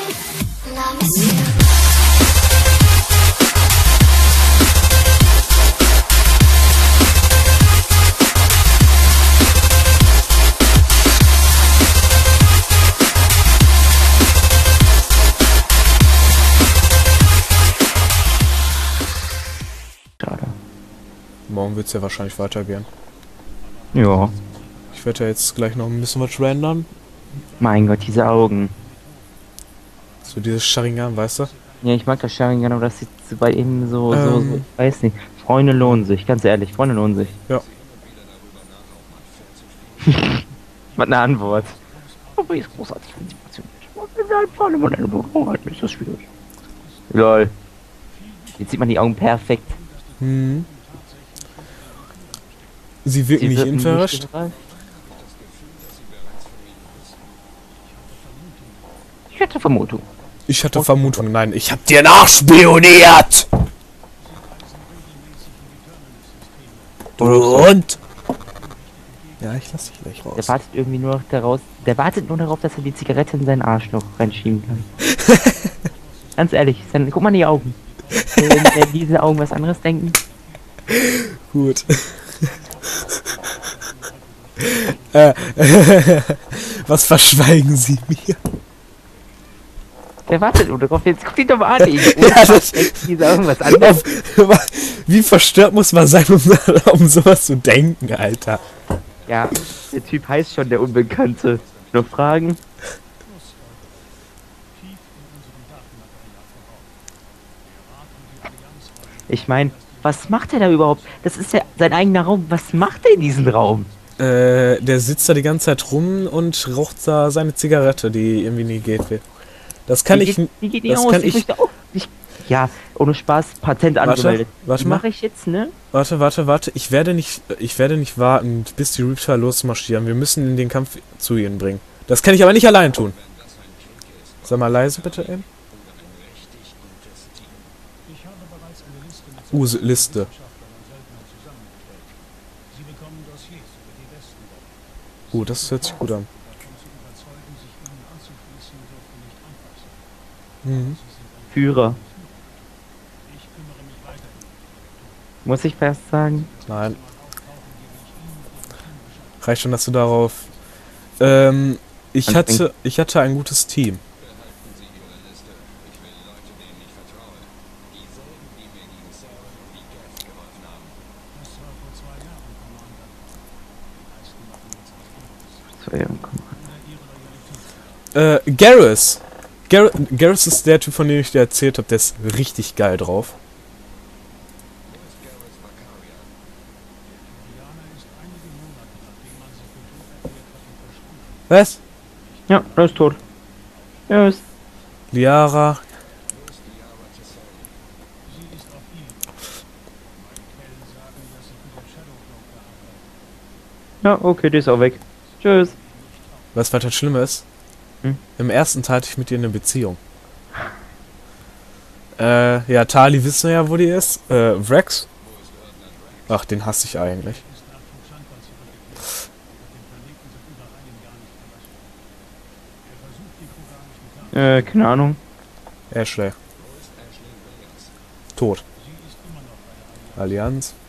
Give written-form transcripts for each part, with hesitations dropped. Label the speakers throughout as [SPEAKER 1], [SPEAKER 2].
[SPEAKER 1] Schade.
[SPEAKER 2] Morgen wird es ja wahrscheinlich weitergehen.
[SPEAKER 1] Ja.
[SPEAKER 2] Ich werde ja jetzt gleich noch ein bisschen was rendern.
[SPEAKER 1] Mein Gott, diese Augen.
[SPEAKER 2] So dieses Sharingan, weißt du?
[SPEAKER 1] Ja, ich mag das Sharingan, aber das sieht so bei ihm so, ich weiß nicht. Freunde lohnen sich, ganz ehrlich, Freunde lohnen sich.
[SPEAKER 2] Ja.
[SPEAKER 1] Was eine Antwort. Aber ist großartig, wenn sie funktioniert. Ist das schwierig. Lol. Jetzt sieht man die Augen perfekt.
[SPEAKER 2] Hm. Sie wirken nicht infrarot.
[SPEAKER 1] Ich hatte Vermutung.
[SPEAKER 2] Ich hatte Vermutung, nein, ich hab dir nachspioniert! Und? Ja, ich lass dich gleich raus.
[SPEAKER 1] Der wartet irgendwie nur noch daraus. Der wartet nur darauf, dass er die Zigarette in seinen Arschloch reinschieben kann. Ganz ehrlich, dann guck mal in die Augen. Wenn diese Augen was anderes denken.
[SPEAKER 2] Gut. Was verschweigen Sie mir?
[SPEAKER 1] Der wartet nur darauf, jetzt guck ihn doch mal an.
[SPEAKER 2] Ja, das
[SPEAKER 1] diese Augen was anderes.
[SPEAKER 2] Wie verstört muss man sein, um sowas zu denken, Alter?
[SPEAKER 1] Ja, der Typ heißt schon der Unbekannte. Noch Fragen? Ich meine, was macht er da überhaupt? Das ist ja sein eigener Raum. Was macht er in diesem Raum?
[SPEAKER 2] Der sitzt da die ganze Zeit rum und raucht da seine Zigarette, die irgendwie nie geht. Das kann ich.
[SPEAKER 1] Die geht nicht aus. Ja, ohne Spaß, Patent angemeldet.
[SPEAKER 2] Warte mal.
[SPEAKER 1] Mache ich jetzt, ne?
[SPEAKER 2] Warte. Ich werde nicht warten, bis die Reaper losmarschieren. Wir müssen in den Kampf zu ihnen bringen. Das kann ich aber nicht allein tun. Sag mal leise bitte eben. Liste. Das hört sich gut an. Mhm.
[SPEAKER 1] Führer. Muss ich fast sagen?
[SPEAKER 2] Nein. Reicht schon, dass du darauf... ich hatte ein gutes Team. Garrus. Garrus ist der Typ, von dem ich dir erzählt habe, der ist richtig geil drauf. Was?
[SPEAKER 1] Ja, er ist tot. Tschüss.
[SPEAKER 2] Liara.
[SPEAKER 1] Ja, okay, die ist auch weg. Tschüss.
[SPEAKER 2] Was weiter schlimm ist? Im ersten Teil hatte ich mit ihr eine Beziehung. Ja, Tali wissen wir ja, wo die ist. Rex. Ach, den hasse ich eigentlich.
[SPEAKER 1] Keine Ahnung.
[SPEAKER 2] Ashley. Tot. Allianz.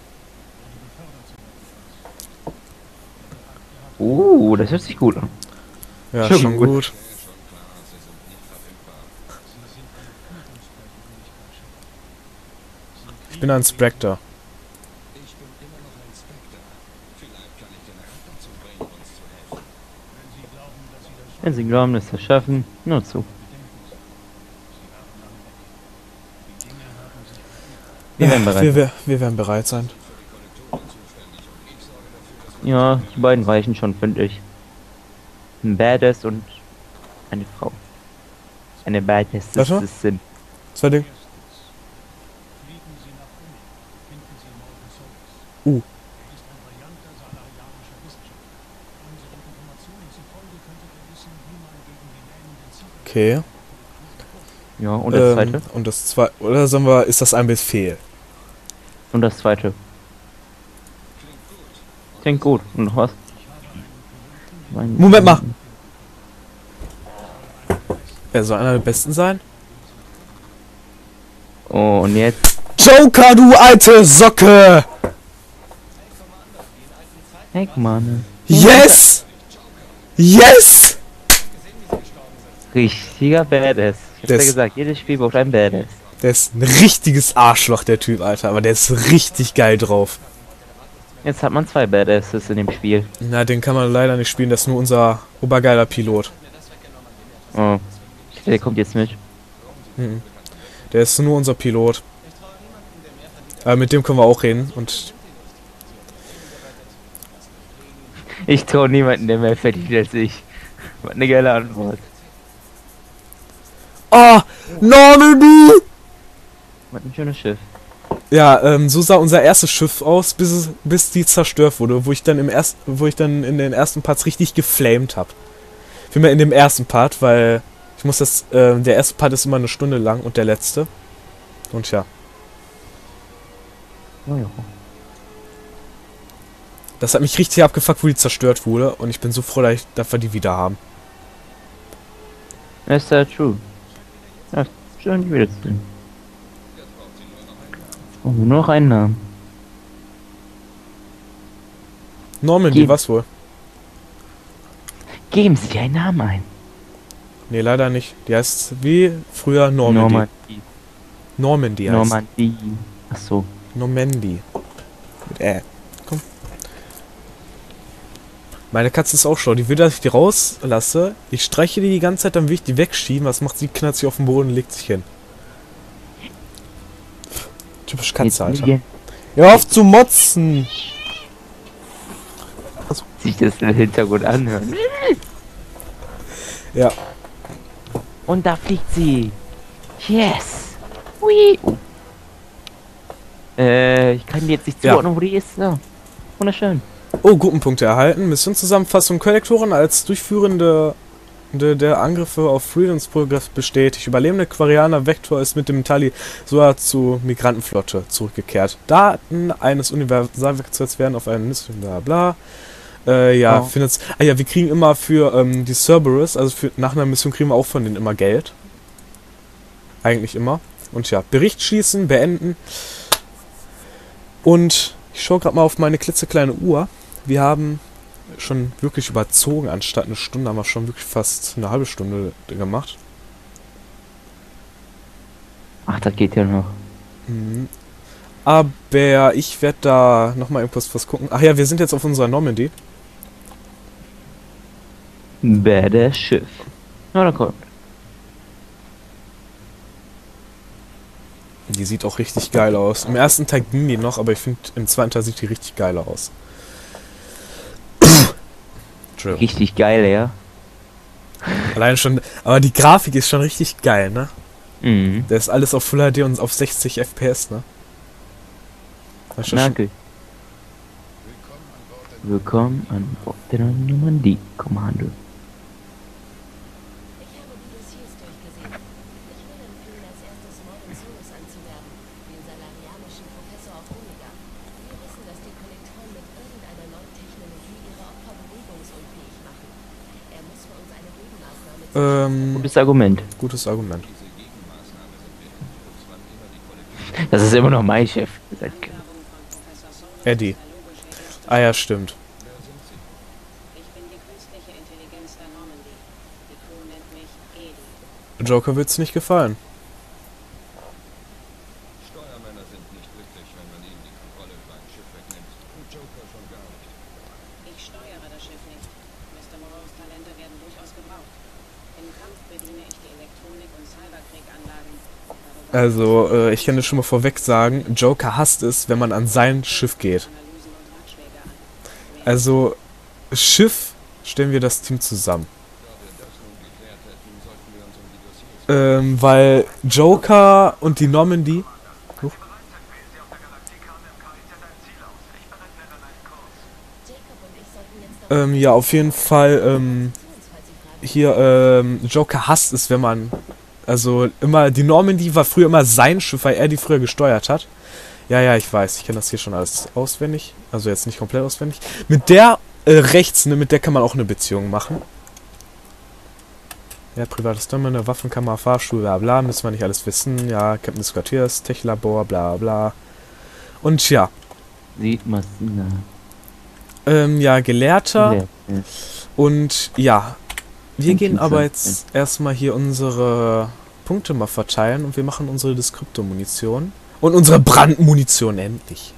[SPEAKER 1] Das hört sich gut an.
[SPEAKER 2] Ja, schon gut. Ich bin ein Spectre.
[SPEAKER 1] Wenn Sie glauben, dass Sie es schaffen, nur zu. Wir werden bereit.
[SPEAKER 2] Wir werden bereit sein.
[SPEAKER 1] Ja, die beiden reichen schon, finde ich. Ein Badass und eine Frau. Eine Badass sind.
[SPEAKER 2] Zwei Dinge. Okay.
[SPEAKER 1] Ja, und das zweite?
[SPEAKER 2] Und das zweite. Oder sagen wir, ist das ein Befehl?
[SPEAKER 1] Und das zweite. Klingt gut. Und noch was?
[SPEAKER 2] Moment mal! Er soll einer der besten sein.
[SPEAKER 1] Oh, und jetzt.
[SPEAKER 2] Joker, du alte Socke!
[SPEAKER 1] Heckmann.
[SPEAKER 2] Yes! Yes!
[SPEAKER 1] Richtiger Badass. Ich hab's ja
[SPEAKER 2] Das-
[SPEAKER 1] gesagt, jedes Spiel braucht ein Badass.
[SPEAKER 2] Der ist ein richtiges Arschloch, der Typ, Alter. Aber der ist richtig geil drauf.
[SPEAKER 1] Jetzt hat man 2 Badasses in dem Spiel.
[SPEAKER 2] Na, den kann man leider nicht spielen. Das ist nur unser obergeiler Pilot.
[SPEAKER 1] Oh. Der kommt jetzt mit.
[SPEAKER 2] Mhm. Der ist nur unser Pilot. Aber mit dem können wir auch reden. Und
[SPEAKER 1] Ich traue niemanden, der mehr verdient als ich. Was eine geile Antwort.
[SPEAKER 2] oh, Normandy!
[SPEAKER 1] Was ein schönes Schiff.
[SPEAKER 2] Ja, so sah unser erstes Schiff aus, bis die zerstört wurde, wo ich dann in den ersten Parts richtig geflamed habe. Vielmehr in dem ersten Part, weil ich muss der erste Part ist immer eine Stunde lang und der letzte. Und ja,
[SPEAKER 1] Oh ja.
[SPEAKER 2] das hat mich richtig abgefuckt, wo die zerstört wurde und ich bin so froh, dass wir die wieder haben.
[SPEAKER 1] Das ist ja true. Ja, schön, die wiederzusehen. Oh, nur noch einen Namen.
[SPEAKER 2] Normandy,
[SPEAKER 1] Geben-
[SPEAKER 2] was wohl?
[SPEAKER 1] Geben Sie einen Namen ein.
[SPEAKER 2] Nee, leider nicht. Die heißt wie früher Normandy. Normandy heißt.
[SPEAKER 1] Normandie. Ach so.
[SPEAKER 2] Normandy. Mit Komm. Meine Katze ist auch schlau. Die will, dass ich die rauslasse. Ich streiche die ganze Zeit, dann will ich die wegschieben. Was macht sie? Knallt sich auf den Boden und legt sich hin. Typisch Katze, Alter.
[SPEAKER 1] Jetzt
[SPEAKER 2] Hör auf zu motzen!
[SPEAKER 1] sich das im Hintergrund anhören.
[SPEAKER 2] Ja.
[SPEAKER 1] Und da fliegt sie. Yes. Hui. Oh. Ich kann die jetzt nicht
[SPEAKER 2] Ja.
[SPEAKER 1] zuordnen, wo die ist. Ja. Wunderschön.
[SPEAKER 2] Oh, Gruppenpunkte erhalten. Missionszusammenfassung. Kollektoren als Durchführende der Angriffe auf Freedoms Progress bestätigt. Überlebende Quarianer Vector ist mit dem Talisoa zur Migrantenflotte zurückgekehrt. Daten eines Universalwerkzeugs werden auf einen Mission, bla bla. Ja,
[SPEAKER 1] Oh.
[SPEAKER 2] findet's. Ah ja, wir kriegen immer für die Cerberus, also nach einer Mission kriegen wir auch von denen immer Geld. Eigentlich immer. Und ja, Bericht schließen, beenden. Und ich schaue gerade mal auf meine klitzekleine Uhr. Wir haben schon wirklich überzogen. Anstatt eine Stunde haben wir schon wirklich fast eine halbe Stunde gemacht.
[SPEAKER 1] Ach, das geht ja noch.
[SPEAKER 2] Mhm. Aber ich werde da nochmal irgendwas was gucken. Ach ja, wir sind jetzt auf unserer Normandy.
[SPEAKER 1] Badass Schiff. Na, da kommt.
[SPEAKER 2] Die sieht auch richtig geil aus. Im ersten Teil ging die noch, aber ich finde, im zweiten Teil sieht die richtig geil aus. Entschuldigung.
[SPEAKER 1] Richtig geil, ja.
[SPEAKER 2] Allein schon, aber die Grafik ist schon richtig geil, ne?
[SPEAKER 1] Mhm.
[SPEAKER 2] Das ist alles auf Full HD und auf 60 FPS, ne? Das ist schon-
[SPEAKER 1] Danke. Willkommen an Bord der Normandie, Kommando.
[SPEAKER 3] Ich habe die Dossiers durchgesehen. Ich würde empfehlen, als erstes Morgan Solus anzuwerben, den salarianischen Professor auf Omega. Wir wissen, dass die Kollektoren mit irgendeiner neuen Technologie ihre Opfer bewegungsunfähig machen. Er muss für uns eine Gegenmaßnahme
[SPEAKER 1] Gutes Argument.
[SPEAKER 2] Gutes Argument.
[SPEAKER 1] Das ist immer noch mein Chef.
[SPEAKER 2] Eddie. Ah ja, stimmt.
[SPEAKER 4] Ich bin die künstliche Intelligenz der Normandy. Die Crew nennt mich Edi.
[SPEAKER 2] Joker wird's nicht gefallen.
[SPEAKER 5] Steuermänner sind nicht glücklich, wenn man ihnen die Kontrolle über ein Schiff wegnimmt. Und Joker schon gar nicht.
[SPEAKER 4] Ich steuere das Schiff nicht. Mr. Moreaus Talente werden durchaus gebraucht. Im Kampf bediene ich die Elektronik- und Cyberkrieganlagen.
[SPEAKER 2] Also, ich kann das schon mal vorweg sagen, Joker hasst es, wenn man an sein Schiff geht.
[SPEAKER 4] Analysen und Ratschläge an.
[SPEAKER 2] Also, Schiff stellen wir das Team zusammen.
[SPEAKER 5] Da wir das nun geklärt hätten, sollten wir uns um die Dossiers
[SPEAKER 2] Weil Joker und die Normandy... Huch.
[SPEAKER 3] Jacob und ich sollten jetzt
[SPEAKER 2] Ja, auf jeden Fall,
[SPEAKER 3] falls Sie Fragen
[SPEAKER 2] hier, Joker hasst es, wenn man... Also, immer, die Normandy war früher immer sein Schiff, weil er die früher gesteuert hat. Ja, ich weiß, ich kenne das hier schon alles auswendig. Also jetzt nicht komplett auswendig. Mit der rechts, ne, mit der kann man auch eine Beziehung machen. Ja, privates Terminal, Waffenkammer, Fahrstuhl, bla bla, müssen wir nicht alles wissen. Ja, Captain des Quartiers, Techlabor, bla bla. Und ja,
[SPEAKER 1] Sieht man.
[SPEAKER 2] ja, Gelehrter.
[SPEAKER 1] Ja.
[SPEAKER 2] Und ja, wir
[SPEAKER 1] Und
[SPEAKER 2] gehen
[SPEAKER 1] Pizza.
[SPEAKER 2] aber jetzt erstmal hier unsere Punkte mal verteilen und wir machen unsere Deskriptor-Munition. Und unsere Brandmunition endlich.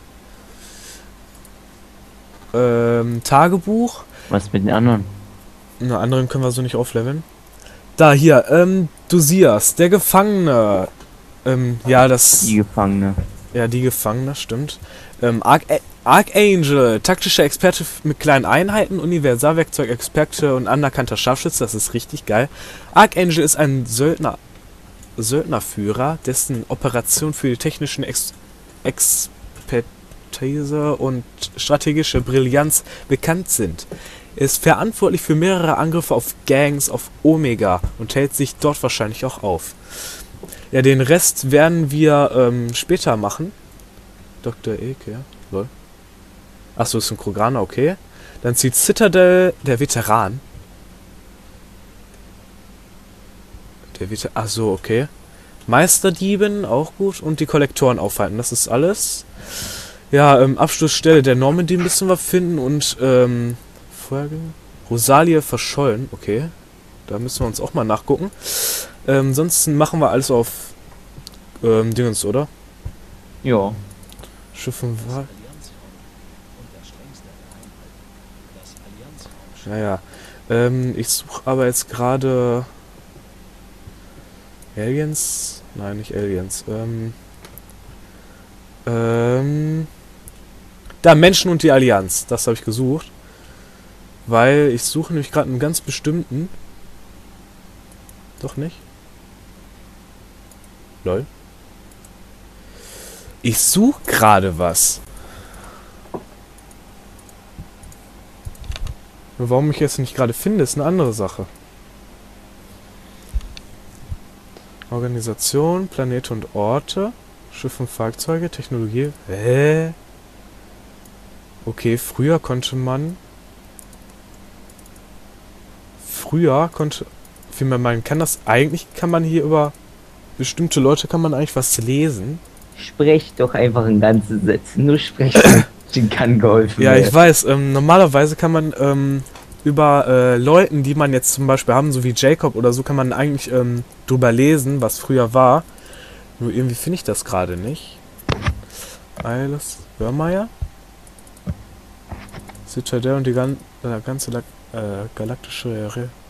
[SPEAKER 2] Tagebuch.
[SPEAKER 1] Was mit den anderen?
[SPEAKER 2] Na, anderen können wir so nicht aufleveln. Da, hier, Dosias, der Gefangene. Ja,
[SPEAKER 1] Die Gefangene.
[SPEAKER 2] Ja, die Gefangene, stimmt. Archangel, taktischer Experte mit kleinen Einheiten, Universalwerkzeug-Experte und anerkannter Scharfschütze, das ist richtig geil. Archangel ist ein Söldnerführer, dessen Operationen für die technischen Expertise und strategische Brillanz bekannt sind. Er ist verantwortlich für mehrere Angriffe auf Gangs auf Omega und hält sich dort wahrscheinlich auch auf. Ja, den Rest werden wir später machen. Dr. Eke, ja. Lol. Achso, ist ein Kroganer, okay. Dann zieht Citadel, der Veteran. Achso, okay. Meisterdieben, auch gut. Und die Kollektoren aufhalten, das ist alles. Ja, Abschlussstelle der Normandy müssen wir finden und, Rosalie verschollen, okay. Da müssen wir uns auch mal nachgucken. Sonst machen wir alles auf, Dingens, oder?
[SPEAKER 1] Ja.
[SPEAKER 2] Schiff und Wahl. Naja, ich suche aber jetzt gerade Aliens. Nein, nicht Aliens. Da, Menschen und die Allianz. Das habe ich gesucht. Weil ich suche nämlich gerade einen ganz bestimmten. Doch nicht? Lol. Ich suche gerade was. Nur warum ich jetzt nicht gerade finde, ist eine andere Sache. Organisation, Planete und Orte, Schiffe und Fahrzeuge, Technologie. Okay, früher konnte man... Wie man meinen kann, das eigentlich kann man hier über bestimmte Leute kann man eigentlich was lesen.
[SPEAKER 1] Sprech doch einfach in ganzen Sätzen. Nur sprechen kann geholfen
[SPEAKER 2] Ja,
[SPEAKER 1] werden.
[SPEAKER 2] ich weiß. Normalerweise kann man über Leuten, die man jetzt zum Beispiel haben, so wie Jacob oder so, kann man eigentlich drüber lesen, was früher war. Nur irgendwie finde ich das gerade nicht. Eiles Hörmeier. Citadel und die ganze galaktische...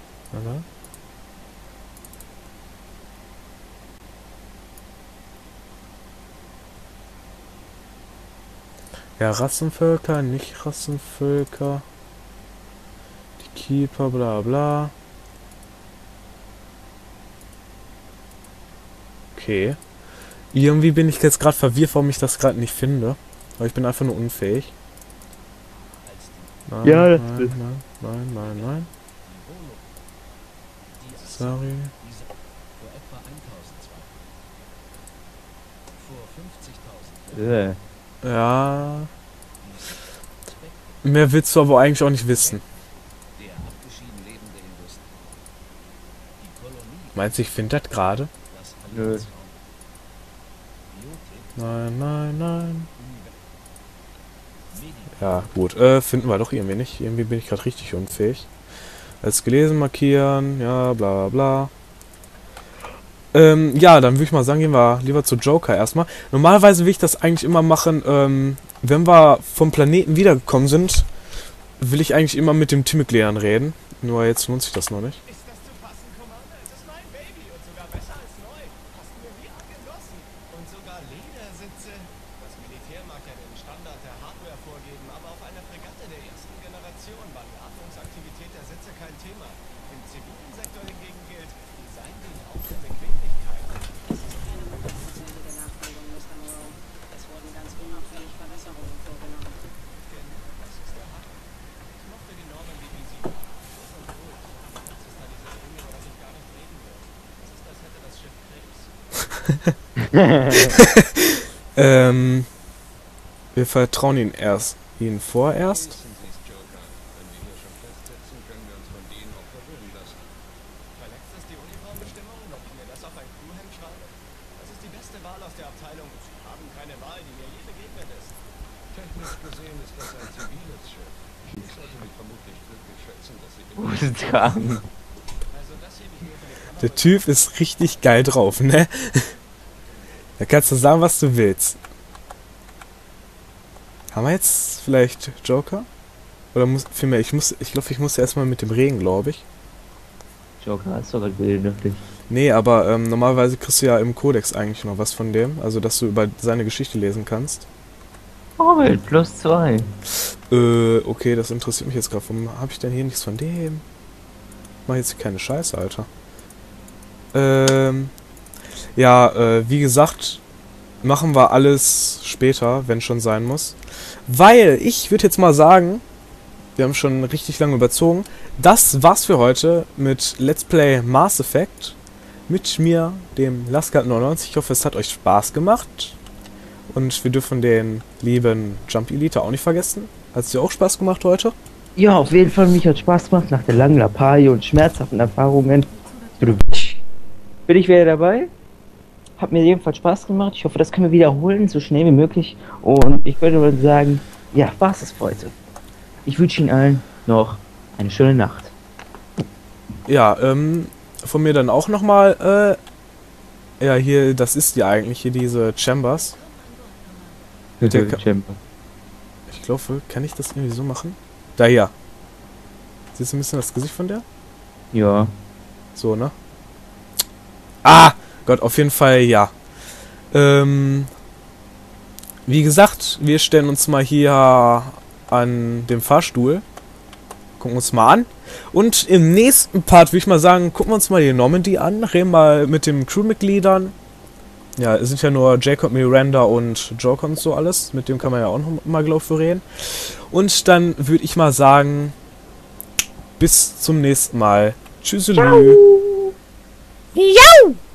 [SPEAKER 2] Ja, Rassenvölker, nicht Rassenvölker. Die Keeper, bla bla. Okay. Irgendwie bin ich jetzt gerade verwirrt, warum ich das gerade nicht finde. Aber ich bin einfach nur unfähig. Nein,
[SPEAKER 1] Ja, das
[SPEAKER 2] nein. Sorry. Ja. Mehr willst du aber eigentlich auch nicht wissen. Meinst du, ich finde das gerade?
[SPEAKER 1] Nö.
[SPEAKER 2] Nein. Ja, gut. Finden wir doch irgendwie nicht. Irgendwie bin ich gerade richtig unfähig. Als gelesen markieren. Ja, bla bla. Ja, dann würde ich mal sagen, gehen wir lieber zu Joker erstmal. Normalerweise will ich das eigentlich immer machen, wenn wir vom Planeten wiedergekommen sind, will ich eigentlich immer mit dem Timothy-Lehrern reden. Nur jetzt lohnt sich das noch nicht.
[SPEAKER 6] Ist das zu fassen, Commander? Es ist mein Baby und sogar besser als neu. Passen mir wie angegossen. Und sogar Ledersitze. Das Militär mag ja den Standard der Hardware vorgeben, aber auf einer Fregatte der ersten Generation war die Atmungsaktivität der Sitze kein Thema. Im zivilen Sektor hingegen gilt, Design dient auch der Bequemlichkeit.
[SPEAKER 4] Es ist keine bemerkenswürdige Nachbildung, Mr. Moreau. Es wurden ganz unauffällig Verbesserungen vorgenommen.
[SPEAKER 6] Das ist der Haken. Ich mochte die Normandy, wie sie war. Groß und ruhig. Jetzt ist da dieses Ding, über das ich gar nicht reden will. Es ist, als hätte das Schiff Krebs.
[SPEAKER 2] Wir vertrauen ihnen vorerst.
[SPEAKER 5] Wissen Sie es, Joker. Wenn wir hier schon festsetzen, können wir uns von denen auch verwöhnen lassen.
[SPEAKER 6] Verletzt ist die beste Wahl aus der Abteilung. Sie haben keine Wahl, die mir je begegnet ist.
[SPEAKER 5] Technisch gesehen ist das ein ziviles Schiff. Ich sollte mich vermutlich glücklich schätzen, dass sie
[SPEAKER 1] Tragen.
[SPEAKER 6] Also das hebe ich mir für die Kamera.
[SPEAKER 2] Der Typ ist richtig geil drauf, ne? Da kannst du sagen, was du willst. Haben wir jetzt vielleicht Joker? Oder muss vielmehr, ich glaube, ich muss erstmal mit dem Regen, glaube ich.
[SPEAKER 1] Joker ist sogar wirklich.
[SPEAKER 2] Nee, aber normalerweise kriegst du ja im Kodex eigentlich noch was von dem. Also, dass du über seine Geschichte lesen kannst.
[SPEAKER 1] Oh, mit +2.
[SPEAKER 2] Okay, das interessiert mich jetzt gerade. Warum habe ich denn hier nichts von dem? Mach jetzt keine Scheiße, Alter. Ja, wie gesagt, machen wir alles später, wenn schon sein muss. Weil, ich würde jetzt mal sagen, wir haben schon richtig lange überzogen. Das war's für heute mit Let's Play Mass Effect. Mit mir, dem Lasgard99. Ich hoffe, es hat euch Spaß gemacht. Und wir dürfen den lieben Jump Elite auch nicht vergessen. Hat es dir auch Spaß gemacht heute?
[SPEAKER 1] Ja, auf jeden Fall, mich hat Spaß gemacht nach der langen Lappalie und schmerzhaften Erfahrungen. Bin ich wieder dabei? Hat mir jedenfalls Spaß gemacht. Ich hoffe, das können wir wiederholen, so schnell wie möglich. Und ich würde mal sagen, ja, war's es für heute. Ich wünsche Ihnen allen noch eine schöne Nacht.
[SPEAKER 2] Ja, von mir dann auch nochmal, ja, hier, das ist ja eigentlich hier diese Chambers. Mit der Ich glaube, kann ich das irgendwie so machen? Da hier. Siehst du ein bisschen das Gesicht von der?
[SPEAKER 1] Ja.
[SPEAKER 2] So, ne? Ah! Gott, auf jeden Fall, ja. Wie gesagt, wir stellen uns mal hier an dem Fahrstuhl. Gucken uns mal an. Und im nächsten Part würde ich mal sagen, gucken wir uns mal die Normandy an. Reden mal mit den Crewmitgliedern. Ja, es sind ja nur Jacob, Miranda und Joker und so alles. Mit dem kann man ja auch noch mal, glaube ich, reden. Und dann würde ich mal sagen, bis zum nächsten Mal. Tschüsselü.
[SPEAKER 1] Ciao.